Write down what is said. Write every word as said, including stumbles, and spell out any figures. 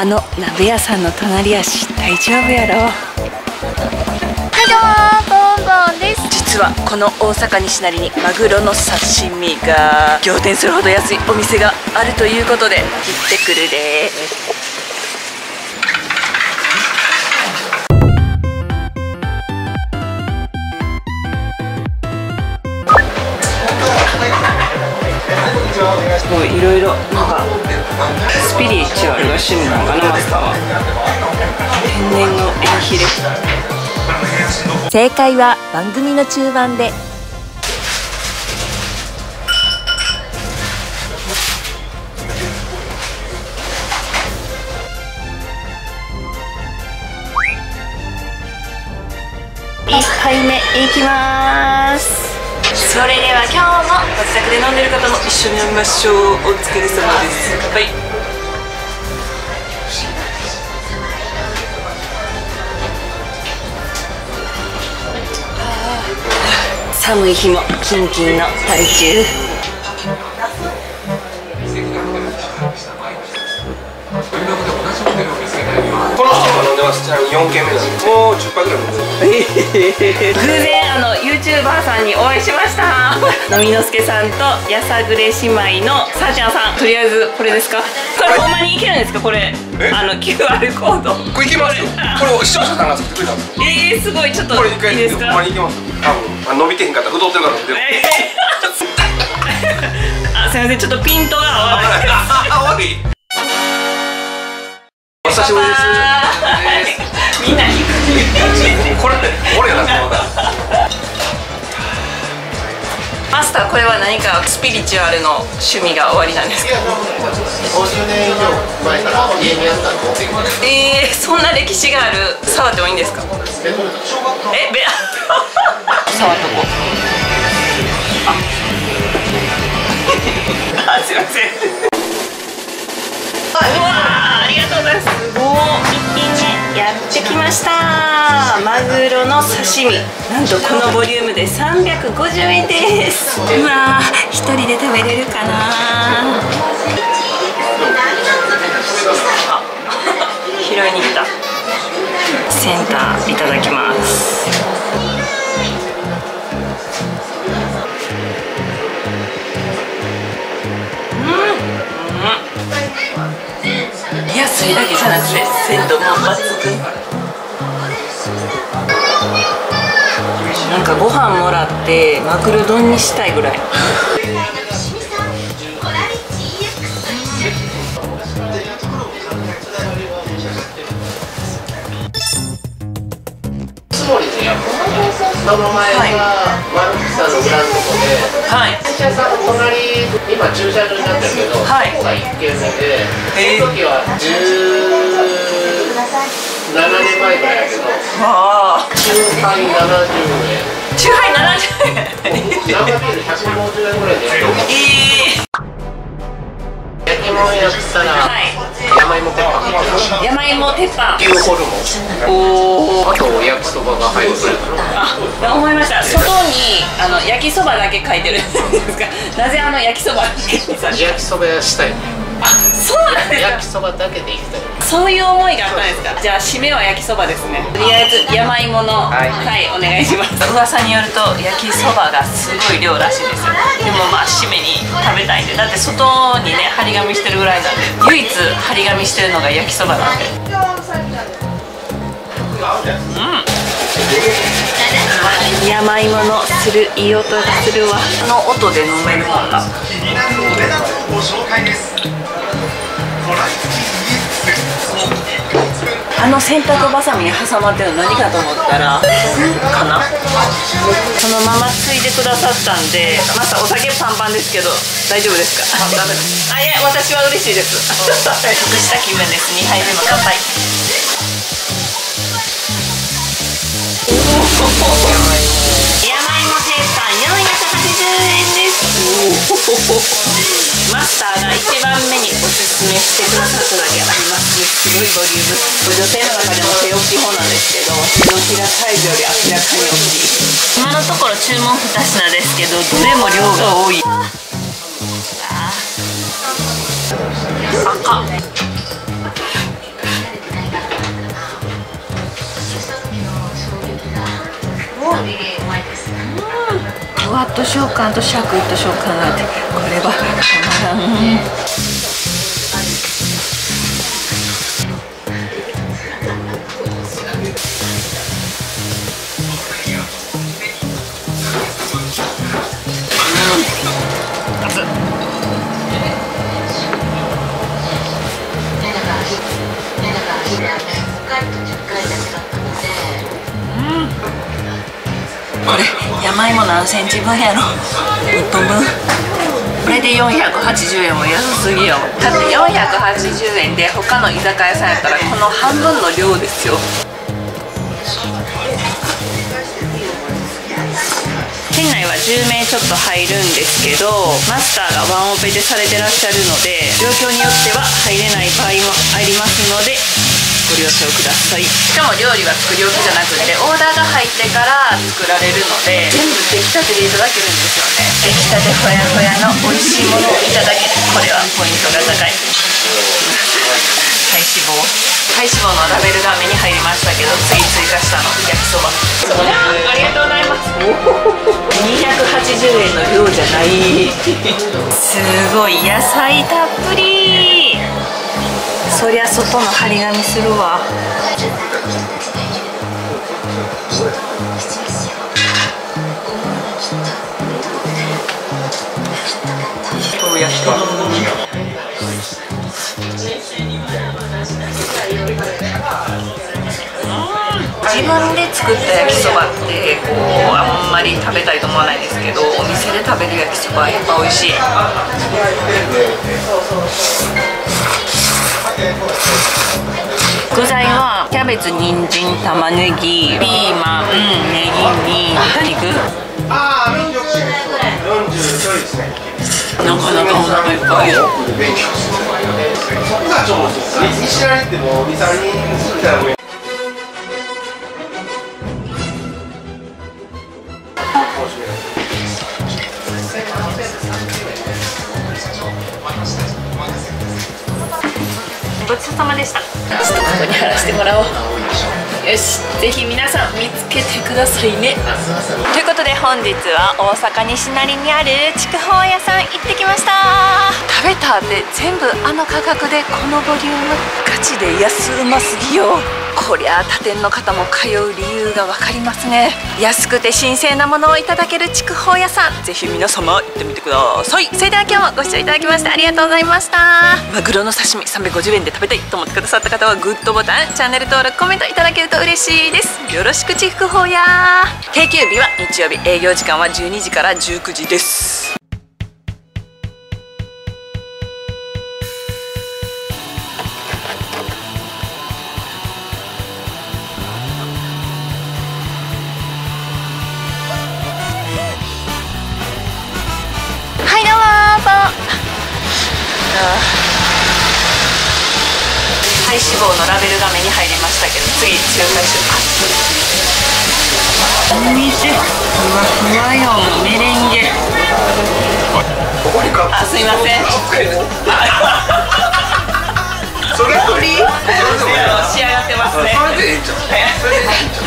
あの鍋屋さんの隣やし大丈夫やろ。 はいどうも、ボンボンです。 実はこの大阪西成にマグロの刺身が仰天するほど安いお店があるということで行ってくるで。すごいいろいろなんかスピリチュアルが趣味なのかな、マスターは。天然のエビヒレ。 正解は番組の中盤で。 一杯目いきます。それでは今日もご自宅で飲んでる方も一緒に飲みましょう。お疲れ様です。乾杯。寒い日もキンキンの大中。 この人も飲んでます。ちなみによんけんめなんで、もうじゅっぱいぐらい飲んでる。 偶然あの ユーチューバーさんにお会いしました。のみのすけさんとやさぐれ姉妹のさーちゃんさん。とりあえずこれですか。これほんまにいけるんですか。これあの キューアール コード。 これいけますよ。これを視聴者さんが作ってくれたんですよ。 えー、すごい。ちょっとこれ一回いいですか。 ほんまにいけます。多分伸びてへんかったら太ってるから飲んでる。 あ、すみません、ちょっとピントが合わない。 あ、悪い。お久しぶりです。 みんなにこれ俺やなと思った。 マスター、これは何かスピリチュアルの趣味が終わりなんですか。 ごじゅうねん以上前から家にあったの。 えー、そんな歴史がある。触ってもいいんですか。え、べ触っとこう。あ、すいません。うわー、ありがとうございます。もう一品目やってきました。マグロの刺身。なんとこのボリュームでさんびゃくごじゅうえんです。うわー、一人で食べれるかな。あ、拾いに来た。センターいただきます。安いだけじゃなくて鮮度も抜群。なんかご飯もらってマグロ丼にしたいぐらい。 その前がマルキさんのブランドで、 はい。 会社さんの隣、今駐車場になってるけど、 はい、 ここがいっけんめで、その時はじゅうななねんまえぐらいやけど、 わあ。 チューハイななじゅうえん。 チューハイななじゅうえん。 生ビールひゃくごじゅうえんぐらいでやってる。 えー。 焼き物やったら、 はい、 山芋鉄板。 山芋鉄板。 牛ホルモン。 おお。 あと焼きそばが入るぐらいかな。 あ、思いました。外にあの焼きそばだけ書いてるんですか。なぜあの焼きそばだけにさ。 焼きそば屋したい。 あ、そうなんですか。 焼きそばだけでいきたい。 そういう思いがあったんですか。じゃあ締めは焼きそばですね。とりあえず山芋の、はい、はい、お願いします。噂によると焼きそばがすごい量らしいですよ。でもまあ締めに食べたいんで、だって外にね張り紙してるぐらいなんで、唯一張り紙してるのが焼きそばなんで。うん。山芋のするいい音がするわ。あの音で飲めるもんな。あの洗濯バサミに挟まってるの何かと思ったらかな。そのままついでくださったんで、またお酒パンパンですけど大丈夫ですか。ダメです。あ、いや、私は嬉しいです。得した気分です。にはいめも乾杯。山芋鉄板よんひゃくはちじゅうえんです。マスターが一番目におすすめしてくださっただけありますね。すごいボリューム。これ女性の中でも手大きい方なんですけど、手のひらサイズより明らかに大きい。今のところ注文に品ですけど、どれも量が多い。赤食感とシャクッと食感があって、これはたまらん。これ山芋何センチ分やろ。いっぽんぶん。これでよんひゃくはちじゅうえんも安すぎよ。だってよんひゃくはちじゅうえんで他の居酒屋さんやったらこの半分の量ですよ。店内はじゅうめいちょっと入るんですけど、マスターがワンオペでされてらっしゃるので、状況によっては入れない場合もありますのでご了承ください。しかも料理は作り置きじゃなくてオーダーが入ってから作られるので、全部出来たてでいただけるんですよね。出来たてほやほやの美味しいものをいただける、これはポイントが高い。体脂肪体脂肪のラベルが目に入りましたけど、次追加したの焼きそば。ありがとうございます。にひゃくはちじゅうえんの量じゃない。すごい野菜たっぷり。そりゃ外の張り紙するわ。どうやった自分で作った焼きそばってこうあんまり食べたいと思わないんですけど、お店で食べる焼きそばはやっぱ美味しい。具材はキャベツ、人参、玉ねぎ、ピーマン、ネギに豚肉。なかなかお腹いっぱい。ごちそうさまでした。ちょっとここに貼らせてもらおう。よし、ぜひ皆さん見つけてくださいね。ということで本日は大阪西成にある筑豊屋さん行ってきました。食べたって全部あの価格でこのボリューム、ガチで安うますぎよ。こりゃ他店の方も通う理由が分かりますね。安くて新鮮なものをいただける筑豊屋さん、ぜひ皆様行ってみてください。それでは今日もご視聴いただきましてありがとうございました。マグロの刺身さんびゃくごじゅうえんで食べたいと思ってくださった方はグッドボタン、チャンネル登録、コメントいただけると嬉しいです。よろしく筑豊屋。定休日は日曜日、営業時間はじゅうにじからじゅうくじです。体脂肪のラベルが目に入りましたけど、次追加します。お店ふわふわよ、メレンゲ。あ、すいません。 それとり仕上がってますね。 それでいいんじゃん。